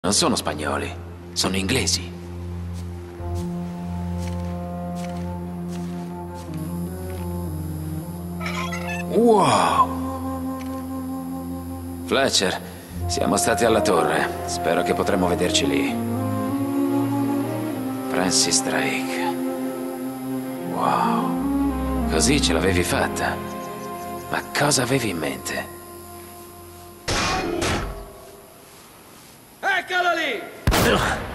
Non sono spagnoli, sono inglesi. Wow! Fletcher, siamo stati alla torre. Spero che potremo vederci lì. Francis Drake. Wow. Così ce l'avevi fatta. Ma cosa avevi in mente? Eccolo lì!